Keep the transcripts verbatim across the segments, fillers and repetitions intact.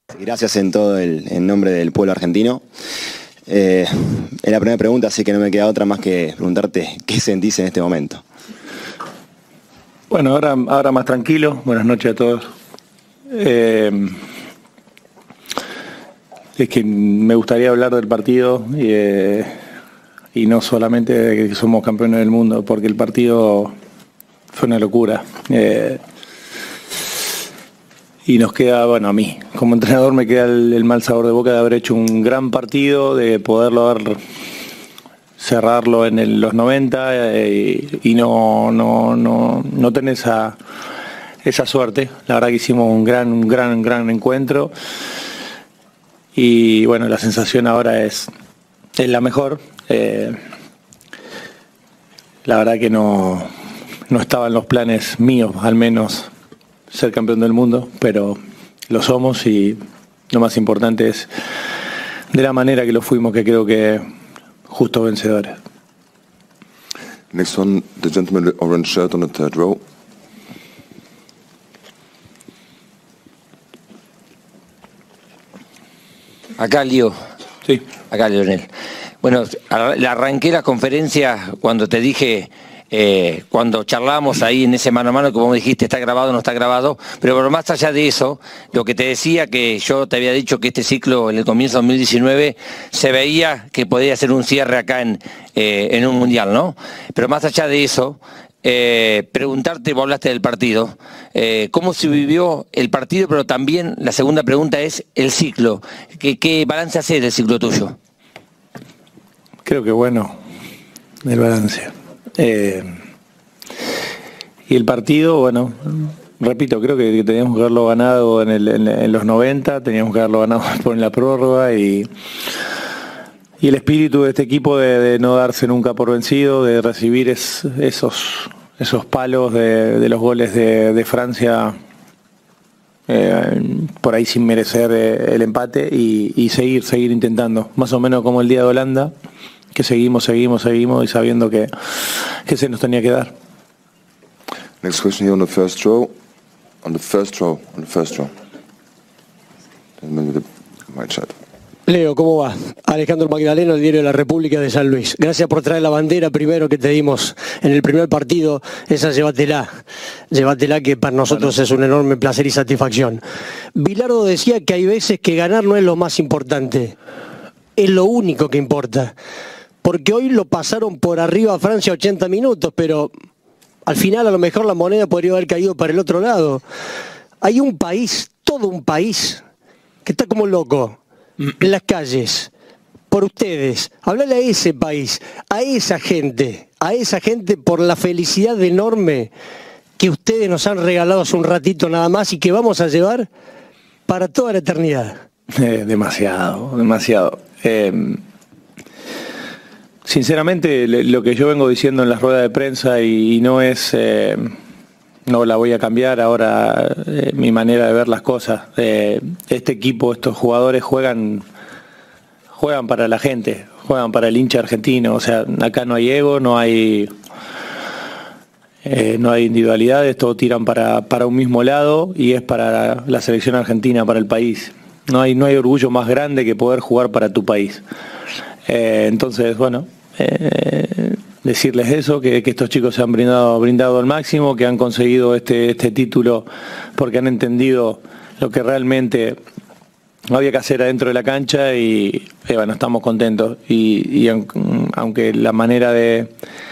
Gracias en todo el en nombre del pueblo argentino. Eh, es la primera pregunta, así que no me queda otra más que preguntarte qué sentís en este momento. Bueno, ahora, ahora más tranquilo. Buenas noches a todos. Eh, es que me gustaría hablar del partido y, eh, y no solamente de que somos campeones del mundo, porque el partido fue una locura. Eh, Y nos queda, bueno, a mí, como entrenador me queda el, el mal sabor de boca de haber hecho un gran partido, de poderlo haber, cerrarlo en el, los noventa eh, y no, no, no, no tener esa, esa suerte. La verdad que hicimos un gran, un gran, gran encuentro. Y bueno, la sensación ahora es, es la mejor. Eh, la verdad que no, no estaba en los planes míos, al menos, ser campeón del mundo, pero lo somos y lo más importante es de la manera que lo fuimos, que creo que justos vencedores. Next one, the gentleman with the orange shirt on the third row. Acá, Lío. Sí. Acá, Leonel. Bueno, arranqué la conferencia cuando te dije... Eh, cuando charlamos ahí en ese mano a mano, como dijiste, está grabado o no está grabado, pero por más allá de eso, lo que te decía, que yo te había dicho que este ciclo en el comienzo de dos mil diecinueve se veía que podía ser un cierre acá en, eh, en un mundial, ¿no? Pero más allá de eso, eh, preguntarte, vos hablaste del partido, eh, ¿cómo se vivió el partido? Pero también la segunda pregunta es el ciclo. ¿Qué, qué balance hace del ciclo tuyo? Creo que bueno, el balance. Eh, y el partido, bueno, repito, creo que teníamos que haberlo ganado en, el, en, en los noventa, teníamos que haberlo ganado por la prórroga y, y el espíritu de este equipo de, de no darse nunca por vencido, de recibir es, esos, esos palos de, de los goles de, de Francia eh, por ahí sin merecer eh, el empate y, y seguir, seguir intentando, más o menos como el día de Holanda, que seguimos, seguimos, seguimos y sabiendo que, que se nos tenía que dar. Next question here on the first row. On the first row. On the first row. Gentleman with the white shirt. Leo, ¿cómo va? Alejandro Magdaleno, el diario de la República de San Luis. Gracias por traer la bandera primero que te dimos en el primer partido. Esa llévatela. Llévatela, que para nosotros bueno. Es un enorme placer y satisfacción. Bilardo decía que hay veces que ganar no es lo más importante. Es lo único que importa. Porque hoy lo pasaron por arriba a Francia ochenta minutos, pero al final a lo mejor la moneda podría haber caído para el otro lado. Hay un país, todo un país, que está como loco en las calles, por ustedes. Hablale a ese país, a esa gente, a esa gente por la felicidad enorme que ustedes nos han regalado hace un ratito nada más y que vamos a llevar para toda la eternidad. Eh, demasiado, demasiado. Eh, sinceramente, lo que yo vengo diciendo en las ruedas de prensa y, y no es, eh, no la voy a cambiar ahora eh, mi manera de ver las cosas. Eh, este equipo, estos jugadores juegan, juegan para la gente, juegan para el hincha argentino. O sea, acá no hay ego, no hay, eh, no hay individualidades, todos tiran para, para un mismo lado y es para la, la selección argentina, para el país. No hay, no hay orgullo más grande que poder jugar para tu país. Eh, entonces, bueno, eh, decirles eso, que, que estos chicos se han brindado, brindado al máximo, que han conseguido este, este título porque han entendido lo que realmente había que hacer adentro de la cancha y eh, bueno, estamos contentos. Y, y aunque la manera de,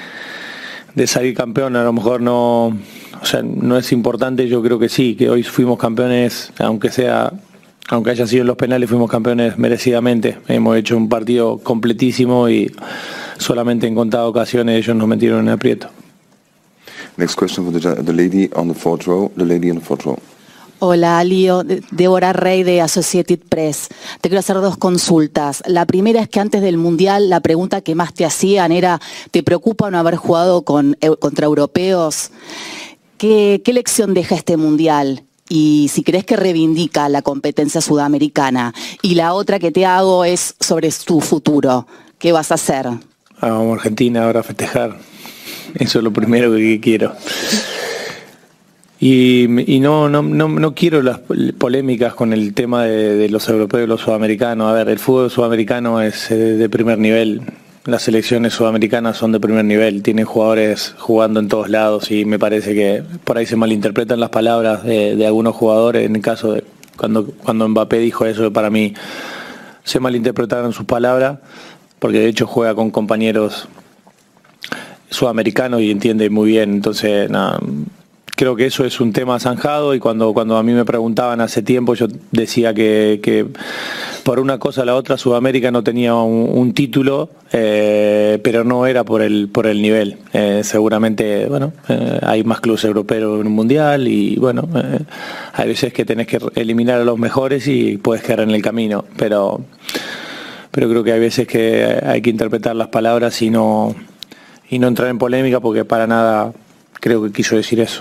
de salir campeón a lo mejor no, o sea, no es importante, yo creo que sí, que hoy fuimos campeones, aunque sea... Aunque haya sido en los penales, fuimos campeones merecidamente. Hemos hecho un partido completísimo y solamente en contadas ocasiones ellos nos metieron en aprieto. Next question for the, the lady on the fourth row. The lady on the fourth row. Hola, Lío. Débora Rey de Associated Press. Te quiero hacer dos consultas. La primera es que antes del Mundial la pregunta que más te hacían era ¿te preocupa no haber jugado con, contra europeos? ¿Qué, qué lección deja este Mundial? Y si crees que reivindica la competencia sudamericana. Y la otra que te hago es sobre tu futuro. ¿Qué vas a hacer? Ah, vamos a Argentina ahora a festejar. Eso es lo primero que quiero. Y, y no, no, no, no quiero las polémicas con el tema de, de los europeos y los sudamericanos. A ver, el fútbol sudamericano es de primer nivel. Las selecciones sudamericanas son de primer nivel, tienen jugadores jugando en todos lados y me parece que por ahí se malinterpretan las palabras de, de algunos jugadores. En el caso de cuando, cuando Mbappé dijo eso, para mí se malinterpretaron sus palabras, porque de hecho juega con compañeros sudamericanos y entiende muy bien. Entonces, nada, creo que eso es un tema zanjado y cuando, cuando a mí me preguntaban hace tiempo yo decía que, que por una cosa o la otra Sudamérica no tenía un, un título, eh, pero no era por el, por el nivel. Eh, seguramente, bueno, eh, hay más clubes europeos en un mundial y bueno, eh, hay veces que tenés que eliminar a los mejores y puedes quedar en el camino, pero, pero creo que hay veces que hay que interpretar las palabras y no, y no entrar en polémica porque para nada creo que quiso decir eso.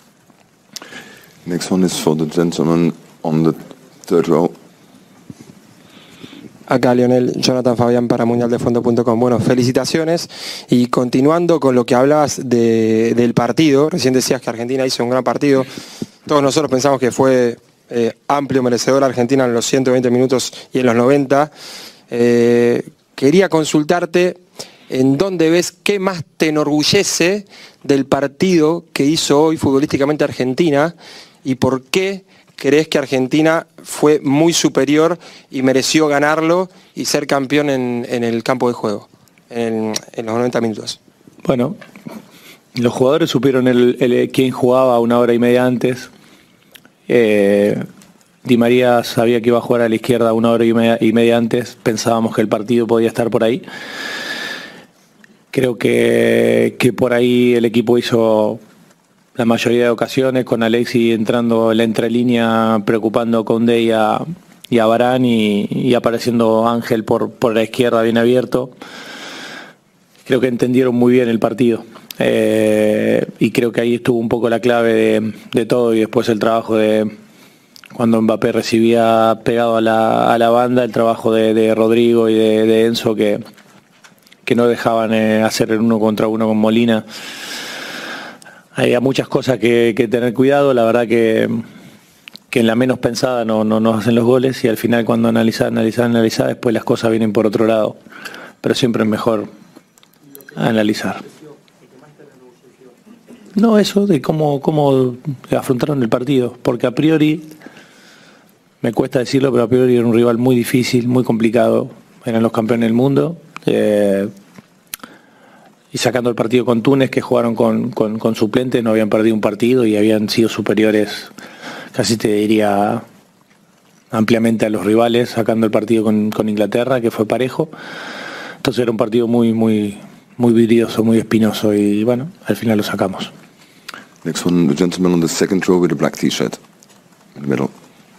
Next one is for the gentleman on the third row. Acá Lionel, Jonathan Fabián para mundial de fondo punto com. Bueno, felicitaciones y continuando con lo que hablabas de, del partido, recién decías que Argentina hizo un gran partido, todos nosotros pensamos que fue eh, amplio, merecedor Argentina en los ciento veinte minutos y en los noventa. Eh, quería consultarte en dónde ves, qué más te enorgullece del partido que hizo hoy futbolísticamente Argentina y por qué crees que Argentina fue muy superior y mereció ganarlo y ser campeón en, en el campo de juego, en, en los noventa minutos. Bueno, los jugadores supieron el, el, quién jugaba una hora y media antes. Eh, Di María sabía que iba a jugar a la izquierda una hora y media, y media antes. Pensábamos que el partido podía estar por ahí. Creo que, que por ahí el equipo hizo la mayoría de ocasiones, con Alexis entrando en la entrelínea, preocupando a Koundé y a, y a Varane y, y apareciendo Ángel por, por la izquierda bien abierto. Creo que entendieron muy bien el partido. Eh, y creo que ahí estuvo un poco la clave de, de todo y después el trabajo de cuando Mbappé recibía pegado a la, a la banda, el trabajo de, de Rodrigo y de, de Enzo que, que no dejaban eh, hacer el uno contra uno con Molina. Había muchas cosas que, que tener cuidado, la verdad que, que en la menos pensada no, no nos hacen los goles y al final cuando analizar, analizar, analizar, después las cosas vienen por otro lado. Pero siempre es mejor analizar. No, eso de cómo, cómo afrontaron el partido, porque a priori, me cuesta decirlo, pero a priori era un rival muy difícil, muy complicado. Eran los campeones del mundo. Eh, y sacando el partido con Túnez, que jugaron con, con, con suplentes, no habían perdido un partido y habían sido superiores, casi te diría, ampliamente a los rivales, sacando el partido con, con Inglaterra, que fue parejo. Entonces era un partido muy, muy, muy vidrioso, muy espinoso y bueno, al final lo sacamos. Next one, the gentleman on the second row with a black t-shirt in the middle.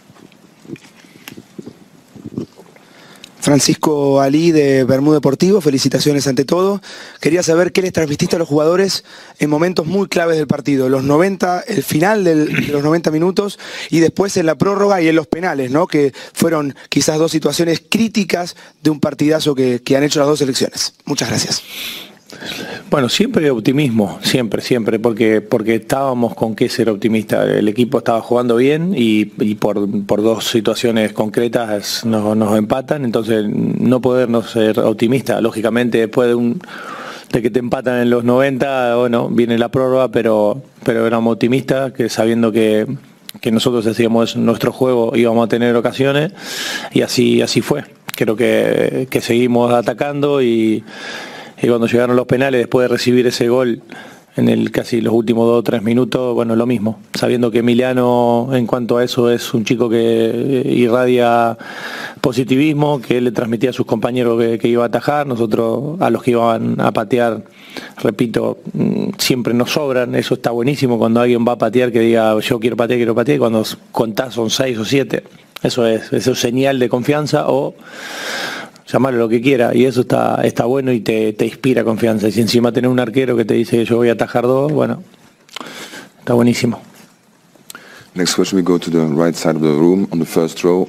Francisco Ali de Bermú Deportivo, felicitaciones ante todo. Quería saber qué les transmitiste a los jugadores en momentos muy claves del partido, los noventa, el final del, de los noventa minutos y después en la prórroga y en los penales, ¿no? Que fueron quizás dos situaciones críticas de un partidazo que, que han hecho las dos selecciones. Muchas gracias. Bueno, siempre optimismo, siempre, siempre, porque porque estábamos con qué ser optimista. El equipo estaba jugando bien y, y por, por dos situaciones concretas nos, nos empatan, entonces no podernos ser optimistas. Lógicamente después de un de que te empatan en los noventa, bueno, viene la prórroga, pero pero éramos optimistas, que sabiendo que, que nosotros hacíamos nuestro juego íbamos a tener ocasiones y así, así fue. Creo que, que seguimos atacando y Y cuando llegaron los penales, después de recibir ese gol en el casi los últimos dos o tres minutos, bueno, lo mismo. Sabiendo que Emiliano, en cuanto a eso, es un chico que irradia positivismo, que él le transmitía a sus compañeros que, que iba a atajar. Nosotros, a los que iban a patear, repito, siempre nos sobran. Eso está buenísimo cuando alguien va a patear, que diga yo quiero patear, quiero patear, y cuando contás son seis o siete. Eso es, eso es señal de confianza o llamarlo lo que quiera, y eso está, está bueno y te, te inspira confianza. Y si encima tenés un arquero que te dice que yo voy a atajar dos, bueno, está buenísimo. Next question, we go to the right side of the room, on the first row.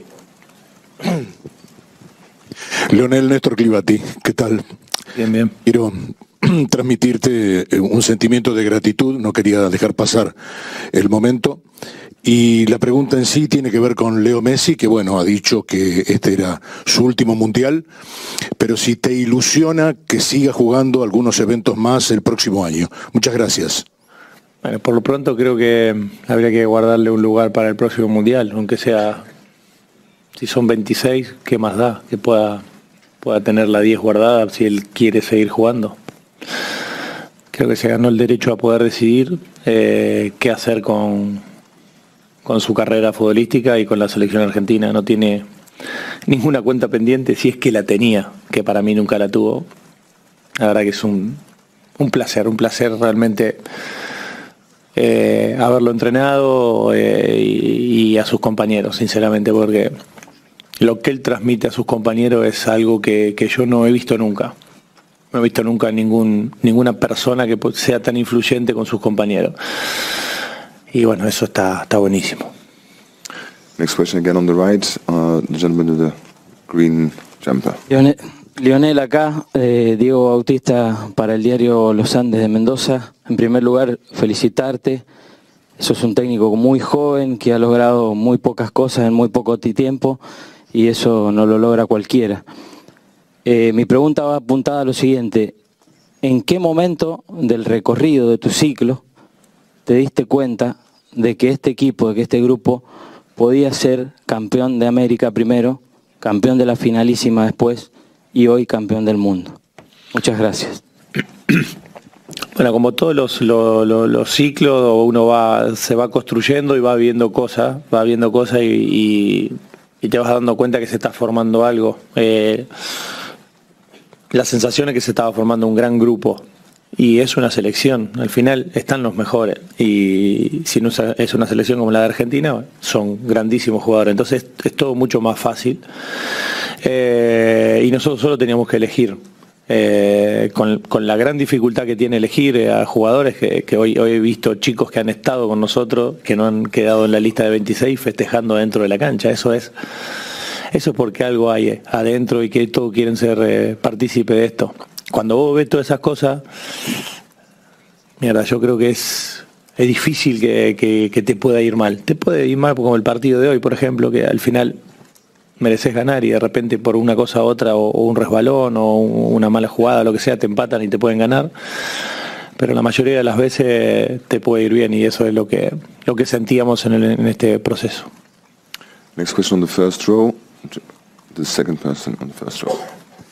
Leonel Néstor Clivati, ¿qué tal? Bien, bien. Iro, transmitirte un sentimiento de gratitud, no quería dejar pasar el momento. Y la pregunta en sí tiene que ver con Leo Messi, que bueno, ha dicho que este era su último mundial, pero si te ilusiona que siga jugando algunos eventos más el próximo año. Muchas gracias. Bueno, por lo pronto creo que habría que guardarle un lugar para el próximo mundial, aunque sea, si son veintiséis, ¿qué más da? Que pueda, pueda tener la diez guardada si él quiere seguir jugando. Creo que se ganó el derecho a poder decidir eh, qué hacer con... con su carrera futbolística y con la selección argentina. No tiene ninguna cuenta pendiente, si es que la tenía, que para mí nunca la tuvo. La verdad que es un, un placer, un placer realmente eh, haberlo entrenado eh, y, y a sus compañeros, sinceramente, porque lo que él transmite a sus compañeros es algo que, que yo no he visto nunca. No he visto nunca ningún, ninguna persona que sea tan influyente con sus compañeros. Y bueno, eso está, está buenísimo. Next question again on the right, uh, the gentleman with the green jumper. Lionel, Lionel acá, eh, Diego Bautista para el diario Los Andes de Mendoza. En primer lugar, felicitarte. Sos un técnico muy joven que ha logrado muy pocas cosas en muy poco tiempo y eso no lo logra cualquiera. Eh, mi pregunta va apuntada a lo siguiente. ¿En qué momento del recorrido de tu ciclo te diste cuenta de que este equipo, de que este grupo podía ser campeón de América primero, campeón de la finalísima después y hoy campeón del mundo? Muchas gracias. Bueno, como todos los, los, los, los ciclos, uno va, se va construyendo y va viendo cosas, va viendo cosas y, y, y te vas dando cuenta que se está formando algo. Eh, la sensación es que se estaba formando un gran grupo. Y es una selección, al final están los mejores. Y si no es una selección como la de Argentina, son grandísimos jugadores. Entonces es todo mucho más fácil. Eh, y nosotros solo teníamos que elegir. Eh, con, con la gran dificultad que tiene elegir a jugadores, que, que hoy, hoy he visto chicos que han estado con nosotros, que no han quedado en la lista de veintiséis festejando dentro de la cancha. Eso es, eso es porque algo hay adentro y que todos quieren ser eh, partícipe de esto. Cuando vos ves todas esas cosas, mierda, yo creo que es, es difícil que, que, que te pueda ir mal. Te puede ir mal como el partido de hoy, por ejemplo, que al final mereces ganar y de repente por una cosa u otra, o, o un resbalón, o una mala jugada, lo que sea, te empatan y te pueden ganar. Pero la mayoría de las veces te puede ir bien y eso es lo que, lo que sentíamos en, el, en este proceso. Next question on the first row. The second person on the first row.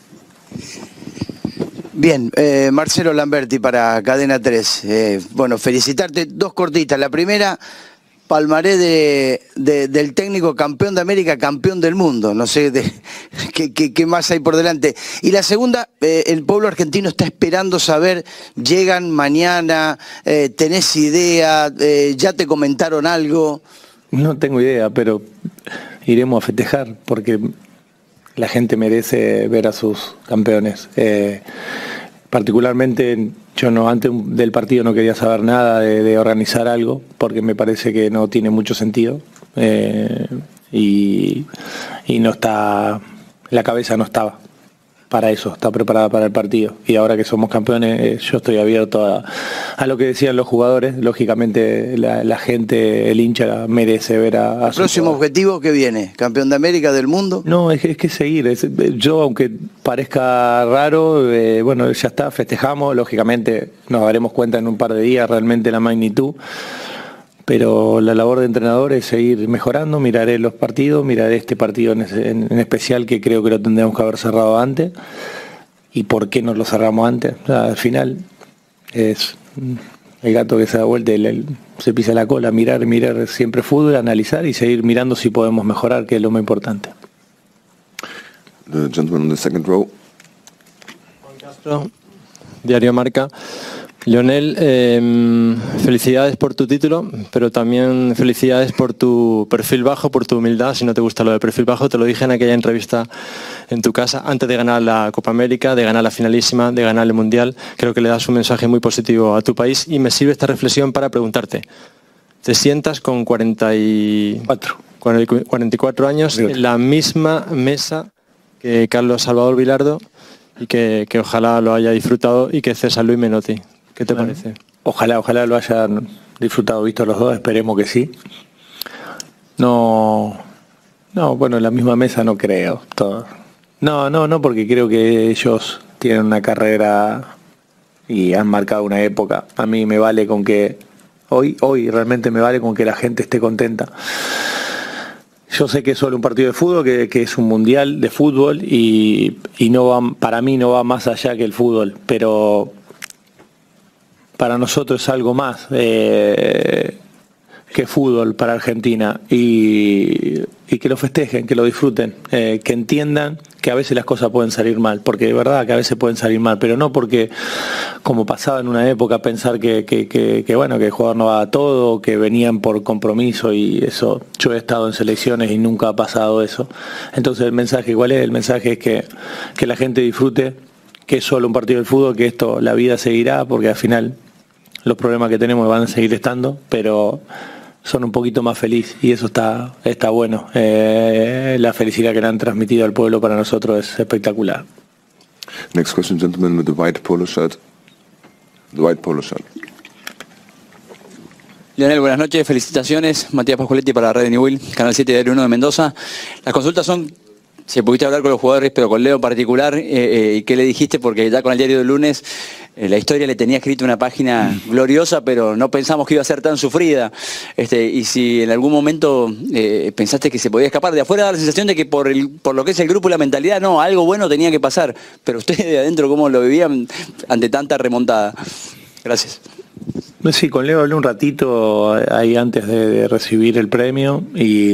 Bien, eh, Marcelo Lamberti para Cadena tres. Eh, bueno, felicitarte. Dos cortitas. La primera, palmaré de, de, del técnico campeón de América, campeón del mundo. No sé de, qué, qué, qué más hay por delante. Y la segunda, eh, el pueblo argentino está esperando saber, llegan mañana, eh, tenés idea, eh, ya te comentaron algo. No tengo idea, pero iremos a festejar porque la gente merece ver a sus campeones. Eh, particularmente, yo no antes del partido no quería saber nada de, de organizar algo, porque me parece que no tiene mucho sentido. Eh, y, y no está, la cabeza no estaba para eso, está preparada para el partido. Y ahora que somos campeones, eh, yo estoy abierto a, a lo que decían los jugadores. Lógicamente la, la gente, el hincha merece ver a, a ¿El próximo objetivo que viene? ¿Campeón de América, del mundo? No, es que, es que seguir. Es, yo, aunque parezca raro, eh, bueno, ya está, festejamos. Lógicamente nos daremos cuenta en un par de días realmente la magnitud. Pero la labor de entrenador es seguir mejorando, miraré los partidos, miraré este partido en, en, en especial que creo que lo tendríamos que haber cerrado antes. ¿Y por qué no lo cerramos antes? O sea, al final es el gato que se da vuelta y le, se pisa la cola, mirar, mirar siempre fútbol, analizar y seguir mirando si podemos mejorar, que es lo más importante. The gentleman on the second row. Juan Castro, Diario Marca. Lionel, eh, felicidades por tu título, pero también felicidades por tu perfil bajo, por tu humildad. Si no te gusta lo de perfil bajo, te lo dije en aquella entrevista en tu casa, antes de ganar la Copa América, de ganar la finalísima, de ganar el Mundial. Creo que le das un mensaje muy positivo a tu país y me sirve esta reflexión para preguntarte. ¿Te sientas con cuarenta y cuatro años en la misma mesa que Carlos Salvador Vilardo y que, que ojalá lo haya disfrutado y que César Luis Menotti. ¿Qué te bueno, parece? Ojalá, ojalá lo hayan disfrutado, visto los dos, esperemos que sí. No, no, bueno, en la misma mesa no creo. Todo. No, no, no, porque creo que ellos tienen una carrera y han marcado una época. A mí me vale con que, hoy, hoy realmente me vale con que la gente esté contenta. Yo sé que es solo un partido de fútbol, que, que es un mundial de fútbol y, y no va, para mí no va más allá que el fútbol, pero para nosotros es algo más eh, que fútbol para Argentina y, y que lo festejen, que lo disfruten, eh, que entiendan que a veces las cosas pueden salir mal, porque de verdad que a veces pueden salir mal, pero no porque, como pasaba en una época, pensar que, que, que, que bueno, que el jugador no va a todo, que venían por compromiso y eso. Yo he estado en selecciones y nunca ha pasado eso. Entonces el mensaje, ¿cuál es? El mensaje es que, que la gente disfrute, que es solo un partido de fútbol, que esto, la vida seguirá, porque al final los problemas que tenemos van a seguir estando, pero son un poquito más felices y eso está, está bueno. Eh, la felicidad que le han transmitido al pueblo para nosotros es espectacular. Next question, gentleman with the white polo shirt. The white polo shirt. Lionel, buenas noches, felicitaciones. Matías Pascualetti para Red Newell, Canal siete Diario uno de Mendoza. Las consultas son, si pudiste hablar con los jugadores, pero con Leo en particular, eh, eh, ¿qué le dijiste? Porque ya con el diario del lunes eh, la historia le tenía escrito una página gloriosa, pero no pensamos que iba a ser tan sufrida. Este, y si en algún momento eh, pensaste que se podía escapar, de afuera da la sensación de que por, el, por lo que es el grupo y la mentalidad, no, algo bueno tenía que pasar. Pero ustedes de adentro, ¿cómo lo vivían ante tanta remontada? Gracias. Sí, con Leo hablé un ratito ahí antes de, de recibir el premio y...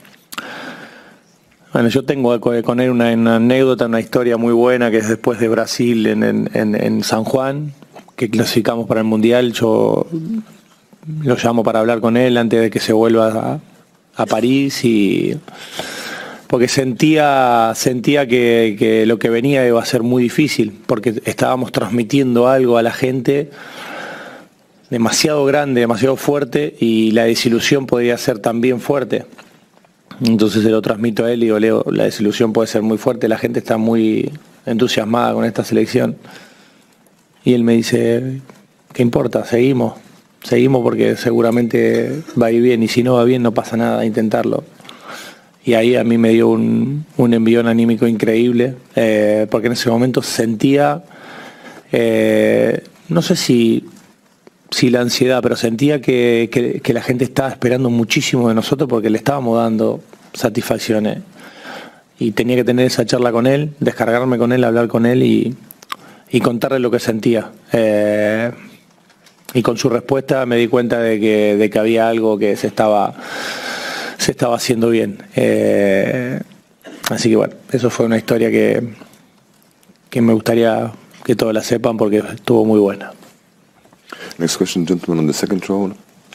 Bueno, yo tengo con él una, una anécdota, una historia muy buena, que es después de Brasil en, en, en San Juan, que clasificamos para el Mundial. Yo lo llamo para hablar con él antes de que se vuelva a, a París, y porque sentía, sentía que, que lo que venía iba a ser muy difícil, porque estábamos transmitiendo algo a la gente demasiado grande, demasiado fuerte, y la desilusión podría ser también fuerte. Entonces se lo transmito a él y digo, Leo, la desilusión puede ser muy fuerte, la gente está muy entusiasmada con esta selección. Y él me dice, ¿qué importa? Seguimos, seguimos porque seguramente va a ir bien, y si no va bien no pasa nada, intentarlo. Y ahí a mí me dio un, un envión anímico increíble, eh, porque en ese momento sentía, eh, no sé si... Sí, la ansiedad, pero sentía que, que, que la gente estaba esperando muchísimo de nosotros porque le estábamos dando satisfacciones. Y tenía que tener esa charla con él, descargarme con él, hablar con él y, y contarle lo que sentía. Eh, y con su respuesta me di cuenta de que, de que había algo que se estaba, se estaba haciendo bien. Eh, así que bueno, eso fue una historia que, que me gustaría que todos la sepan porque estuvo muy buena. Next question, gentleman on the second row.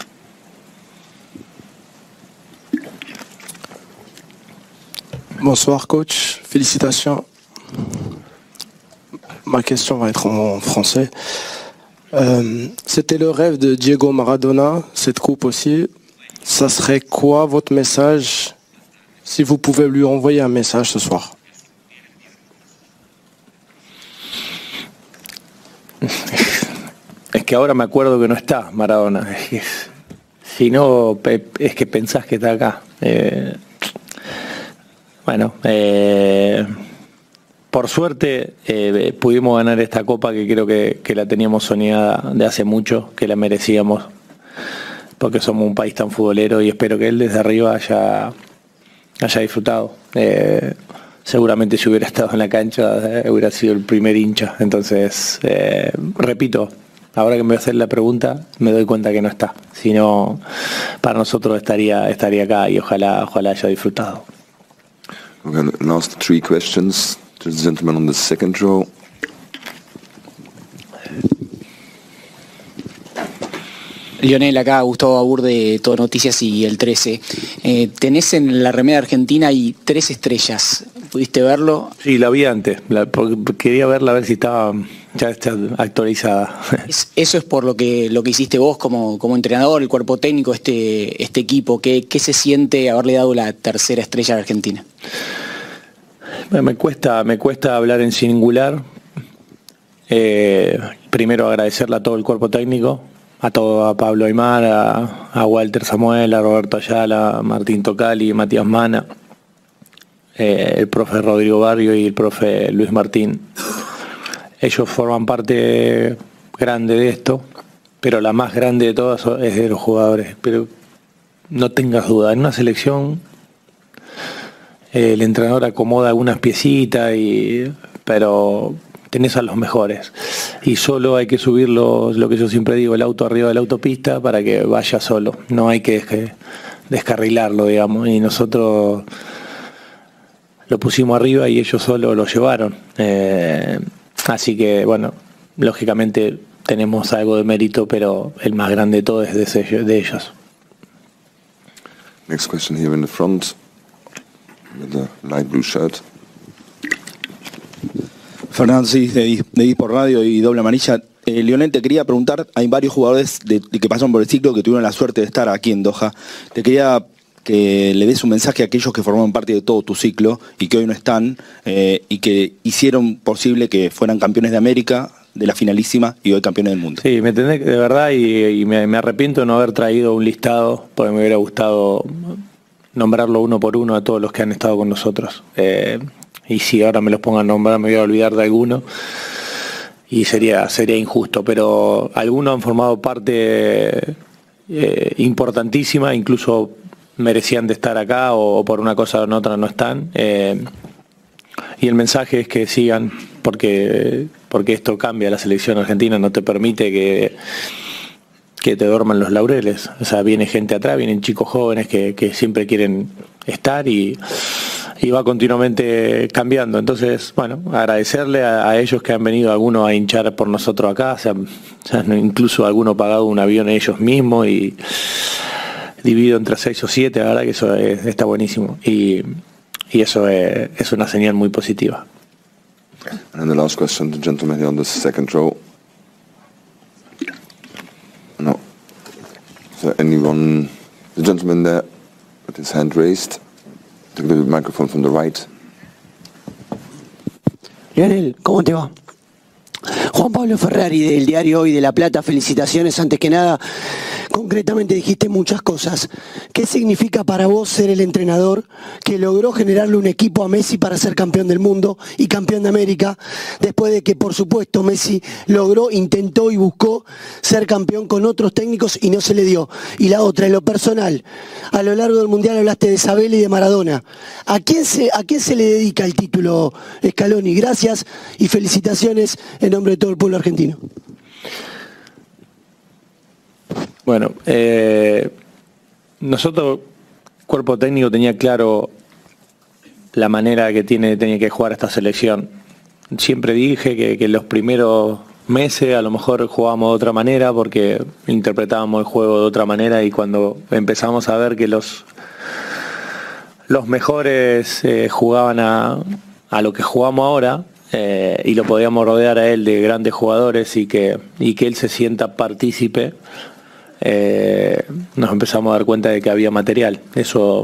Bonsoir coach, félicitations. Ma question va être en français. Euh, C'était le rêve de Diego Maradona, cette coupe aussi. Ça serait quoi votre message si vous pouvez lui envoyer un message ce soir? Es que ahora me acuerdo que no está Maradona. Es que, si no, es que pensás que está acá. Eh, bueno, eh, por suerte eh, pudimos ganar esta copa, que creo que, que la teníamos soñada de hace mucho, que la merecíamos, porque somos un país tan futbolero, y espero que él desde arriba haya, haya disfrutado. Eh, seguramente si hubiera estado en la cancha eh, hubiera sido el primer hincha. Entonces, eh, repito, ahora que me voy a hacer la pregunta, me doy cuenta que no está. Si no, para nosotros estaría, estaría acá, y ojalá, ojalá haya disfrutado. Okay, last three questions. The gentleman on the second row. Lionel, acá Gustavo Abur de Todo Noticias y El trece. Eh, tenés en la remera argentina y tres estrellas. ¿Pudiste verlo? Sí, la vi antes. La, quería verla a ver si estaba ya está actualizada. Es, eso es por lo que lo que hiciste vos como, como entrenador, el cuerpo técnico, este, este equipo. ¿Qué, ¿Qué se siente haberle dado la tercera estrella a Argentina? Me cuesta, me cuesta hablar en singular Eh, primero agradecerle a todo el cuerpo técnico, a todo, a Pablo Aymar, a, a Walter Samuel, a Roberto Ayala, a Martín Tocali, Matías Mana, eh, el profe Rodrigo Barrio y el profe Luis Martín. Ellos forman parte grande de esto, pero la más grande de todas es de los jugadores. Pero no tengas duda, en una selección eh, el entrenador acomoda algunas piecitas, y, pero tenés a los mejores. Y solo hay que subir lo, lo que yo siempre digo, el auto arriba de la autopista para que vaya solo. No hay que, que descarrilarlo, digamos. Y nosotros lo pusimos arriba y ellos solo lo llevaron. Eh, así que, bueno, lógicamente tenemos algo de mérito, pero el más grande de todo es de, de ellos. Next question here in the front, with the light blue shirt. Fernando Cis, de, de por Radio y Doble Amarilla. Eh, Lionel, te quería preguntar, hay varios jugadores de, de que pasaron por el ciclo que tuvieron la suerte de estar aquí en Doha. Te quería que le des un mensaje a aquellos que formaron parte de todo tu ciclo y que hoy no están, eh, y que hicieron posible que fueran campeones de América, de la finalísima, y hoy campeones del mundo. Sí, me entendés de verdad, y, y me, me arrepiento de no haber traído un listado, porque me hubiera gustado nombrarlo uno por uno a todos los que han estado con nosotros. Eh, y si ahora me los pongan a nombrar, me voy a olvidar de alguno y sería, sería injusto, pero algunos han formado parte eh, importantísima, incluso merecían de estar acá, o, o por una cosa o en otra no están. Eh, y el mensaje es que sigan, porque, porque esto cambia. La selección argentina no te permite que, que te duerman los laureles. O sea, viene gente atrás, vienen chicos jóvenes que, que siempre quieren estar, y, y va continuamente cambiando. Entonces, bueno, agradecerle a, a ellos que han venido, algunos a hinchar por nosotros acá, o sea, o sea, incluso algunos pagado un avión ellos mismos, y dividido entre seis o siete, la verdad que eso es, está buenísimo, y, y eso es, es una señal muy positiva. And the last question, the gentleman here on the second row. No. Is there anyone, the gentleman there with his hand raised? Take the microphone from the right. Lionel, ¿cómo te va? Juan Pablo Ferrari, del diario Hoy de La Plata. Felicitaciones antes que nada. Concretamente dijiste muchas cosas. ¿Qué significa para vos ser el entrenador que logró generarle un equipo a Messi para ser campeón del mundo y campeón de América, después de que, por supuesto, Messi logró, intentó y buscó ser campeón con otros técnicos y no se le dio? Y la otra, en lo personal, a lo largo del Mundial hablaste de Sabella y de Maradona. ¿A quién se, a quién se le dedica el título, Scaloni? Gracias y felicitaciones en nombre de todo el pueblo argentino. Bueno, eh, nosotros, cuerpo técnico, tenía claro la manera que tiene, tenía que jugar esta selección. Siempre dije que, que los primeros meses a lo mejor jugábamos de otra manera, porque interpretábamos el juego de otra manera, y cuando empezamos a ver que los, los mejores eh, jugaban a, a lo que jugamos ahora, eh, y lo podíamos rodear a él de grandes jugadores, y que, y que él se sienta partícipe, Eh, nos empezamos a dar cuenta de que había material. Eso,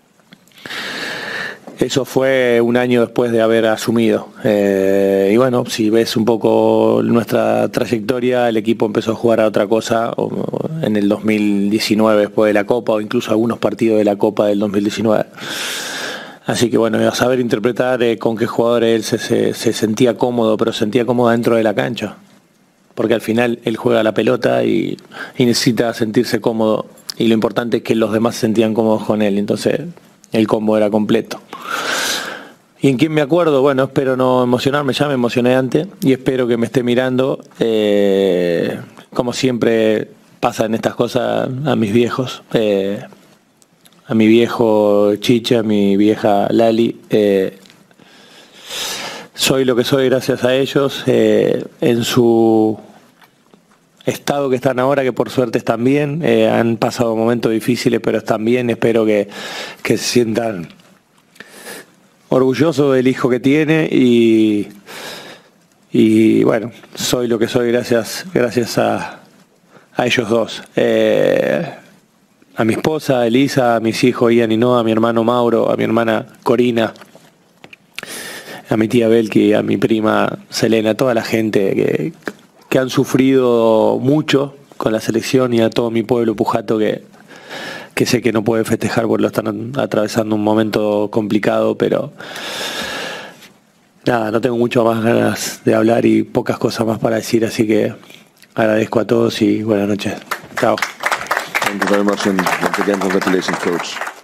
eso fue un año después de haber asumido. Eh, y bueno, si ves un poco nuestra trayectoria, el equipo empezó a jugar a otra cosa en el dos mil diecinueve, después de la Copa, o incluso algunos partidos de la Copa del dos mil diecinueve. Así que bueno, a saber interpretar eh, con qué jugadores él se, se, se sentía cómodo, pero sentía cómodo dentro de la cancha. Porque al final él juega la pelota y, y necesita sentirse cómodo, y lo importante es que los demás se sentían cómodos con él, entonces el combo era completo. ¿Y en quién me acuerdo? Bueno, espero no emocionarme, ya me emocioné antes, y espero que me esté mirando, eh, como siempre pasa en estas cosas, a mis viejos, eh, a mi viejo Chicha, a mi vieja Lali. eh, soy lo que soy gracias a ellos, eh, en su estado que están ahora, que por suerte están bien, eh, han pasado momentos difíciles, pero están bien. Espero que, que se sientan orgullosos del hijo que tiene, y, y bueno, soy lo que soy gracias, gracias a, a ellos dos. Eh, a mi esposa Elisa, a mis hijos Ian y Noah, a mi hermano Mauro, a mi hermana Corina. a mi tía Belki, a mi prima Selena, a toda la gente que, que han sufrido mucho con la selección y a todo mi pueblo pujato que, que sé que no puede festejar porque lo están atravesando un momento complicado, pero nada, no tengo mucho más ganas de hablar y pocas cosas más para decir, así que agradezco a todos y buenas noches. Chao. Thank you very much and once again congratulations, coach.